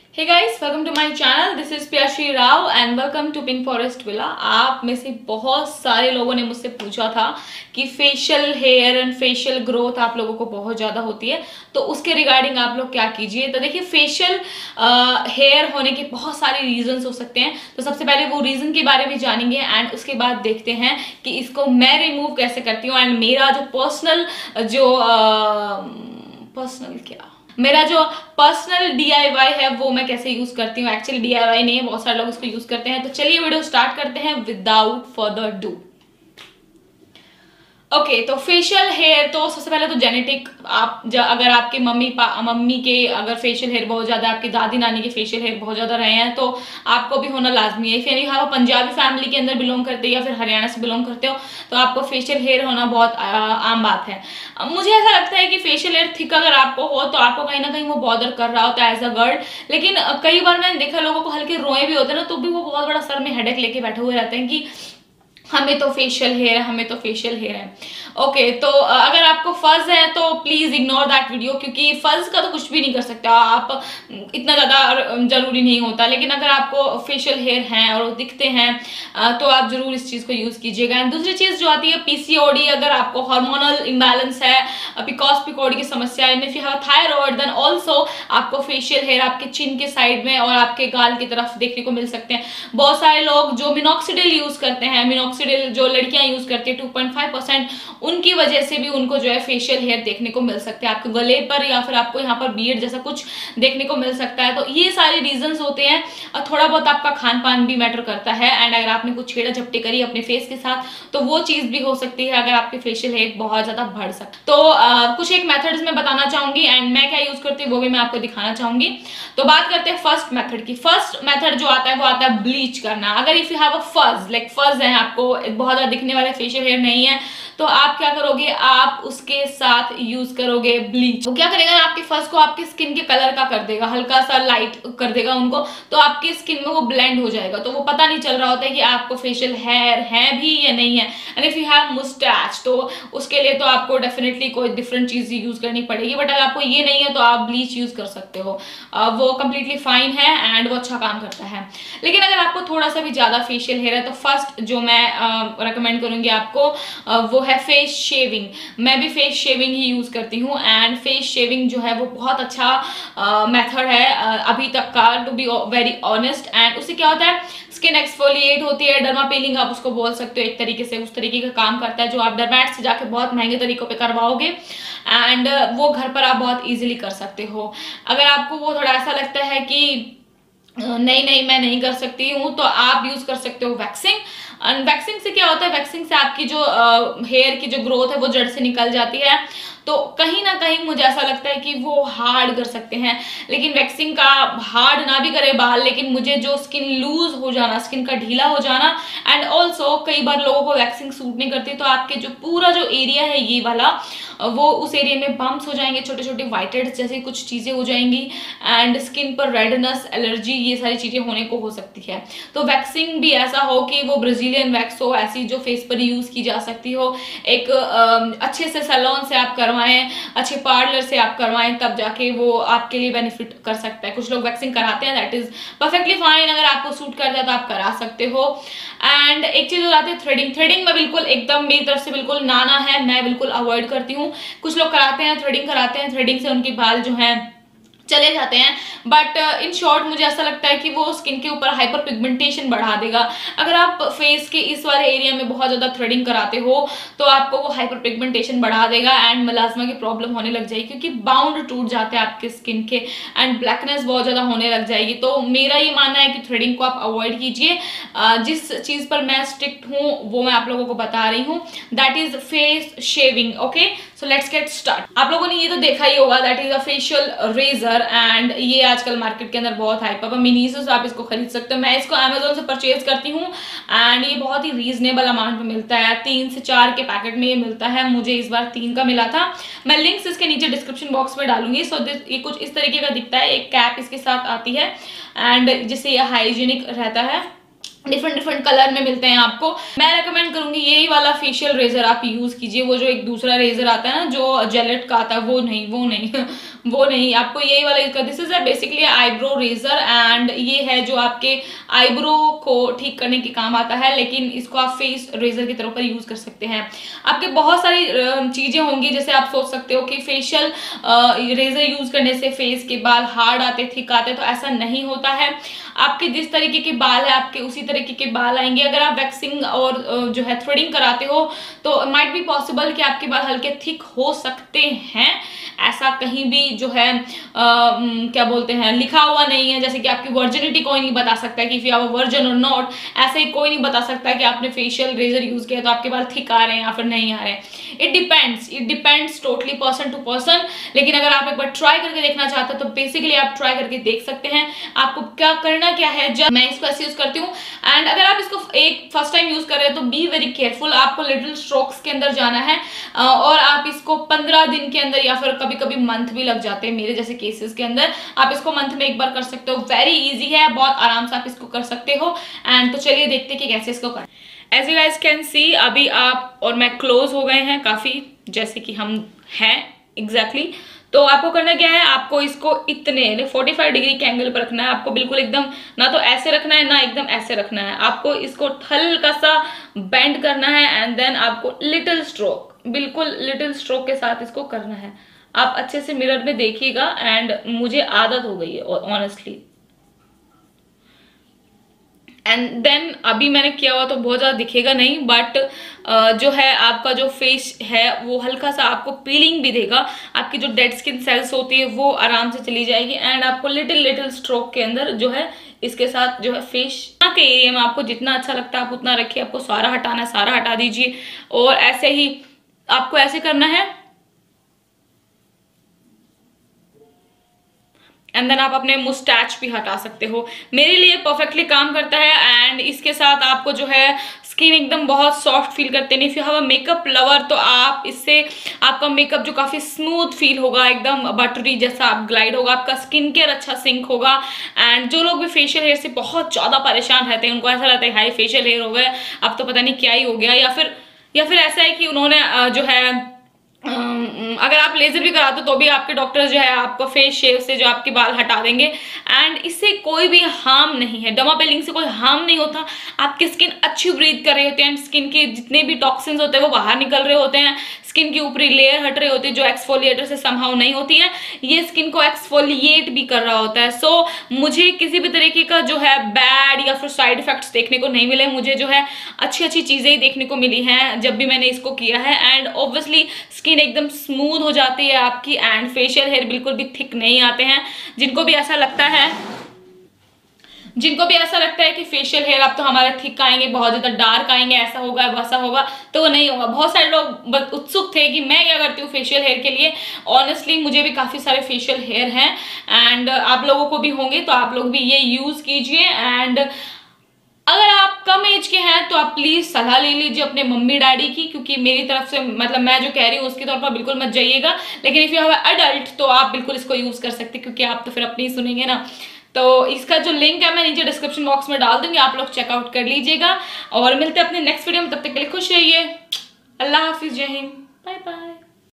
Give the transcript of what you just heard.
Hey guys, welcome to my channel. This is Priyashree Rao and welcome to pink forest villa. आप में से बहुत सारे लोगों ने मुझसे पूछा था कि facial hair and facial growth आप लोगों को बहुत ज़्यादा होती है, तो उसके रिगार्डिंग आप लोग क्या कीजिए। तो देखिए, फेशियल हेयर होने के बहुत सारे रीजंस हो सकते हैं। तो सबसे पहले वो रीज़न के बारे में जानेंगे एंड उसके बाद देखते हैं कि इसको मैं रिमूव कैसे करती हूँ। एंड मेरा जो मेरा जो पर्सनल DIY है वो मैं कैसे यूज करती हूँ। एक्चुअली DIY नहीं है, बहुत सारे लोग इसको यूज करते हैं। तो चलिए वीडियो स्टार्ट करते हैं विदाउट फर्दर डू। ओके, तो फेशियल हेयर तो सबसे पहले तो जेनेटिक, अगर आपके मम्मी के अगर फेशियल हेयर बहुत ज्यादा, आपकी दादी नानी के फेशियल हेयर बहुत ज्यादा रहे हैं तो आपको भी होना लाजमी है। इफ यानी आप पंजाबी फैमिली के अंदर बिलोंग करते हो या फिर हरियाणा से बिलोंग करते हो तो आपको फेशियल हेयर होना बहुत आम बात है। मुझे ऐसा लगता है कि फेशियल हेयर थिक अगर आपको हो तो आपको कहीं ना कहीं वो बॉदर कर रहा होता है एज अ गर्ल। लेकिन कई बार मैंने देखा लोगों को हल्के रोए भी होते हैं ना, तो भी वो बहुत बड़ा सर में हेडेक लेके बैठे हुए रहते हैं कि हमें तो फेशियल हेयर है, हमें तो फेशियल हेयर है। ओके, तो अगर आपको फर्ज है तो प्लीज इग्नोर दैट वीडियो, क्योंकि फर्ज का तो कुछ भी नहीं कर सकते आप, इतना ज्यादा जरूरी नहीं होता। लेकिन अगर आपको फेशियल हेयर हैं और दिखते हैं तो आप जरूर इस चीज को यूज कीजिएगा। एंड दूसरी चीज जो आती है PCOD, अगर आपको हार्मोनल इम्बैलेंस है, PCOD की समस्या है, if you have thyroid then also आपको फेशियल हेयर आपके चिन के साइड में और आपके गाल की तरफ देखने को मिल सकते हैं। बहुत सारे लोग जो मिनॉक्सिडिल यूज करते हैं, जो लड़कियां यूज करती है 2.5%, उनकी वजह से भी उनको जो है फेशियल हेयर देखने को मिल सकते हैं आपके गले पर, या फिर आपको यहाँ पर बियर्ड जैसा कुछ देखने को मिल सकता है। तो ये सारे रीजंस होते हैं। और थोड़ा बहुत आपका खान पान भी मैटर करता है। एंड अगर आपने कुछ छेड़ा झपटी करी अपने फेस के साथ तो वो चीज भी हो सकती है अगर आपके फेशियल हेयर बहुत ज्यादा बढ़ सकते। तो कुछ एक मेथड्स में बताना चाहूंगी एंड मैं क्या यूज करती हूँ वो भी मैं आपको दिखाना चाहूंगी। तो बात करते हैं फर्स्ट मेथड की। फर्स्ट मेथड जो आता है वो आता है ब्लीच करना। अगर इफ यू हैव अ फर्ज है, आपको बहुत ज्यादा दिखने वाले फेशियल हेयर नहीं है, तो आप क्या करोगे, आप उसके साथ यूज करोगे ब्लीच। वो क्या करेगा, आपके फर्ज को आपके स्किन के कलर का कर देगा, हल्का सा लाइट कर देगा उनको, तो आपकी स्किन में वो ब्लेंड हो जाएगा। तो वो पता नहीं चल रहा होता है कि आपको फेशियल हेयर है भी या नहीं है। And if you have moustache तो उसके लिए तो आपको डेफिनेटली कोई डिफरेंट चीज यूज करनी पड़ेगी। बट अगर आपको ये नहीं है तो आप ब्लीच यूज कर सकते हो, वो कंप्लीटली फाइन है एंड वो अच्छा काम करता है। लेकिन अगर आपको थोड़ा सा भी ज्यादा फेशियल हेयर है तो फर्स्ट जो मैं रेकमेंड करूंगी आपको वो है फेस शेविंग। मैं भी फेस शेविंग ही यूज करती हूँ एंड फेस शेविंग जो है वो बहुत अच्छा मेथड है अभी तक का, to be very honest. And उससे क्या होता है, स्किन एक्सफोलिएट होती है, डर्मा पीलिंग आप उसको बोल सकते हो एक तरीके से, उस तरीके का काम करता है जो आप डर्मैट से जाके बहुत महंगे तरीकों पे करवाओगे एंड वो घर पर आप बहुत इजीली कर सकते हो। अगर आपको वो थोड़ा ऐसा लगता है कि नहीं मैं नहीं कर सकती हूँ, तो आप यूज कर सकते हो वैक्सिंग। एंड वैक्सिंग से क्या होता है, वैक्सिंग से आपकी जो हेयर की जो ग्रोथ है वो जड़ से निकल जाती है। तो कहीं ना कहीं मुझे ऐसा लगता है कि वो हार्ड कर सकते हैं, लेकिन वैक्सिंग का हार्ड ना भी करे बाल, लेकिन मुझे जो स्किन लूज हो जाना, स्किन का ढीला हो जाना, एंड ऑल्सो कई बार लोगों को वैक्सिंग सूट नहीं करती, तो आपके जो पूरा जो एरिया है ये वाला, वो उस एरिया में बम्प्स हो जाएंगे, छोटे छोटे वाइटेड जैसे कुछ चीजें हो जाएंगी एंड स्किन पर रेडनेस, एलर्जी, ये सारी चीजें होने को हो सकती है। तो वैक्सिंग भी ऐसा हो कि वो ब्राजीलियन वैक्स हो, ऐसी जो फेस पर यूज की जा सकती हो, एक अच्छे से सैलून से आप करवाएं, अच्छे पार्लर से आप करवाएं, तब जाके वो आपके लिए बेनिफिट कर सकता है। कुछ लोग वैक्सिंग कराते हैं, दैट इज परफेक्टली फाइन, अगर आपको सूट करता है तो आप करा सकते हो। एंड एक चीज हो जाती है थ्रेडिंग में बिल्कुल एकदम मेरी तरफ से बिल्कुल नाना है, मैं बिल्कुल अवॉइड करती हूँ। कुछ लोग कराते हैं, थ्रेडिंग कराते हैं, थ्रेडिंग से उनके बाल जो हैं चले जाते हैं, बट इन शॉर्ट मुझे ऐसा लगता है कि वो स्किन के ऊपर हाइपर पिगमेंटेशन बढ़ा देगा। अगर आप फेस के इस वाले एरिया में बहुत ज्यादा थ्रेडिंग कराते हो तो आपको वो हाइपर पिगमेंटेशन बढ़ा देगा एंड मलाजमा की प्रॉब्लम होने लग जाएगी, क्योंकि बाउंड टूट जाते हैं आपके स्किन के एंड ब्लैकनेस बहुत ज्यादा होने लग जाएगी। तो मेरा ये मानना है कि थ्रेडिंग को आप अवॉइड कीजिए। जिस चीज पर मैं स्ट्रिक्ट हूँ वो मैं आप लोगों को बता रही हूँ, that is face shaving. Okay, so let's get start. आप लोगों ने ये तो देखा ही होगा, that is a facial razor and ये आजकल मार्केट के अंदर बहुत हाइप है। मिनीसो से आप इसको खरीद सकते हो, मैं इसको अमेजोन से परचेज करती हूँ एंड ये बहुत ही रीजनेबल अमाउंट में मिलता है। 3 से 4 के पैकेट में ये मिलता है, मुझे इस बार 3 का मिला था। मैं लिंक्स इसके नीचे डिस्क्रिप्शन बॉक्स में डालूंगी। सो ये कुछ इस तरीके का दिखता है, एक कैप इसके साथ आती है एंड जिससे ये हाइजीनिक रहता है। डिफरेंट डिफरेंट कलर में मिलते हैं आपको। मैं रेकमेंड करूंगी यही वाला फेशियल रेजर आप यूज कीजिए। वो जो एक दूसरा रेजर आता है ना जो जेलेट का आता है, वो नहीं वो नहीं, आपको यही वाला यूज कर। This is basically eyebrow razor and ये है जो आपके आईब्रो को ठीक करने के काम आता है, लेकिन इसको आप फेस रेजर की तरह पर यूज कर सकते हैं। आपके बहुत सारी चीजें होंगी, जैसे आप सोच सकते हो कि फेशियल रेजर यूज करने से फेस के बाल हार्ड आते, थिक आते, तो ऐसा नहीं होता है। आपके जिस तरीके के बाल है आपके उसी तरीके के बाल आएंगे। अगर आप वैक्सिंग और जो है थ्रेडिंग कराते हो तो माइट बी पॉसिबल कि आपके बाल हल्के थिक हो सकते हैं। ऐसा कहीं भी जो है क्या बोलते हैं लिखा हुआ नहीं है, जैसे कि आपकी वर्जिनिटी कोई नहीं बता सकता कि इफ यू आर वर्जिन और नॉट, ऐसे ही कोई नहीं बता सकता कि आपने फेशियल रेजर यूज किया तो आपके बाल थिक आ रहे हैं या फिर नहीं आ रहे हैं। It depends totally person to person. लेकिन अगर आप एक बार ट्राई करके देखना चाहते हो तो बेसिकली आप ट्राई करके देख सकते हैं। आपको क्या करना क्या है, जब मैं इसको ऐसे यूज करती हूँ एंड अगर आप इसको एक फर्स्ट टाइम यूज कर रहे हो तो बी वेरी केयरफुल। आपको लिटिल स्ट्रोक्स के अंदर जाना है और आप इसको 15 दिन के अंदर या फिर कभी कभी मंथ भी लग जाते हैं मेरे जैसे केसेस के अंदर। आप इसको मंथ में एक बार कर सकते हो। वेरी इजी है, बहुत आराम से आप इसको कर सकते हो। एंड तो चलिए देखते हैं कि कैसे इसको करना। As you guys can see अभी आप और मैं क्लोज हो गए हैं काफी, जैसे कि हम हैं एग्जैक्टली। तो आपको करना क्या है, आपको इसको इतने 45 डिग्री के एंगल पर रखना है। आपको बिल्कुल एकदम ना तो ऐसे रखना है ना एकदम ऐसे रखना है। आपको इसको हल्का सा बेंड करना है एंड देन आपको लिटिल स्ट्रोक, बिल्कुल लिटिल स्ट्रोक के साथ इसको करना है। आप अच्छे से मिरर में देखिएगा एंड मुझे आदत हो गई है ऑनेस्टली। एंड देन अभी मैंने किया हुआ तो बहुत ज़्यादा दिखेगा नहीं, बट जो है आपका जो फेस है वो हल्का सा आपको पीलिंग भी देगा। आपकी जो डेड स्किन सेल्स होती है वो आराम से चली जाएगी एंड आपको लिटिल स्ट्रोक के अंदर जो है इसके साथ जो है फेस के एरिया में आपको जितना अच्छा लगता है आप उतना रखिए। आपको सारा हटाना है सारा हटा दीजिए और ऐसे ही आपको ऐसे करना है एंड देन आप अपने मुस्टैच भी हटा सकते हो। मेरे लिए परफेक्टली काम करता है एंड इसके साथ आपको जो है स्किन एकदम बहुत सॉफ्ट फील करते हैं। If you have a makeup lover तो आप इससे आपका मेकअप जो काफी स्मूथ फील होगा, एकदम बटरी जैसा आप ग्लाइड होगा, आपका स्किन केयर अच्छा सिंक होगा। एंड जो लोग भी फेशियल हेयर से बहुत ज्यादा परेशान रहते हैं, उनको ऐसा रहता है हाई फेशियल हेयर हो गया अब तो पता नहीं क्या ही हो गया, या फिर ऐसा है कि उन्होंने जो है अगर आप लेजर भी कराते हो तो भी आपके डॉक्टर जो है आपको फेस शेव से जो आपके बाल हटा देंगे एंड इससे कोई भी हार्म नहीं है। डर्मापेलिंग से कोई हार्म नहीं होता। आपकी स्किन अच्छी ब्रीथ कर रही होती है, स्किन के जितने भी टॉक्सिन्स होते हैं वो बाहर निकल रहे होते हैं, स्किन की ऊपरी लेयर हट रही होती है जो एक्सफोलिएटर से समहाउ नहीं होती है, ये स्किन को एक्सफोलिएट भी कर रहा होता है। सो मुझे किसी भी तरीके का जो है बैड या फिर साइड इफेक्ट्स देखने को नहीं मिले। मुझे जो है अच्छी अच्छी चीजें ही देखने को मिली हैं जब भी मैंने इसको किया है एंड ऑब्वियसली स्किन एकदम स्मूथ हो जाती है आपकी एंड फेशियल हेयर बिल्कुल भी थिक नहीं आते हैं। जिनको भी ऐसा लगता है कि फेशियल हेयर अब तो हमारे थिक आएंगे, बहुत ज्यादा डार्क आएंगे, ऐसा होगा वैसा होगा, तो वो नहीं होगा। बहुत सारे लोग उत्सुक थे कि मैं क्या करती हूँ फेशियल हेयर के लिए। ऑनेस्टली मुझे भी काफी सारे फेशियल हेयर हैं एंड आप लोगों को भी होंगे, तो आप लोग भी ये यूज कीजिए। एंड अगर आप कम एज के हैं तो आप प्लीज सलाह ले लीजिए अपने मम्मी डैडी की, क्योंकि मेरी तरफ से मतलब मैं जो कह रही हूँ उसके तौर पर बिल्कुल मत जाइएगा। लेकिन इफ यू हैव अडल्ट तो आप बिल्कुल इसको यूज कर सकते हैं, क्योंकि आप तो फिर अपनी सुनेंगे ना। तो इसका जो लिंक है मैं नीचे डिस्क्रिप्शन बॉक्स में डाल दूंगी, आप लोग चेकआउट कर लीजिएगा। और मिलते हैं अपने नेक्स्ट वीडियो में, तब तक के लिए खुश रहिए। अल्लाह हाफिज, जय हिंद, बाय बाय।